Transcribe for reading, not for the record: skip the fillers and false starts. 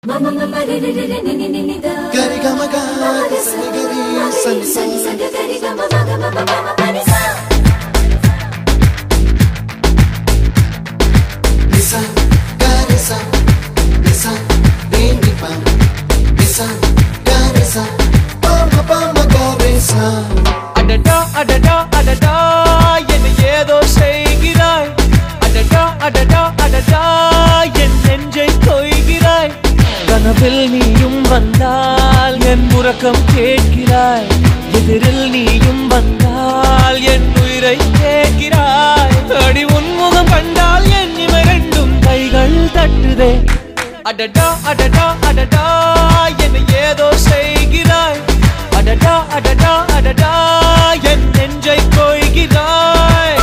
Gari gama gari sani gari sani sani sani gari gama gama gama gama pani sa. Nisa gari sa nisa ni pa nisa gari sa pa gari sa. Adada adada adada என்ன ஏதோ செய்கிறாய். Adada adada adada என் நெஞ்சை கொய்கிறாய். கனவில் நீயும் வந்தால் என் உறக்கம் கேட்கிறாய். எதிரில் நீயும் வந்தால் என் உயிரை கேட்கிறாய். அடி உன்முகம் கண்டால் என் இமை ரெண்டும் கைகள் தட்டுதே. அடடா அடடா அடடா என்னை ஏதோ செய்கிறாய். அடடா அடடா அடடா என் நெஞ்சை கொய்கிறாய்.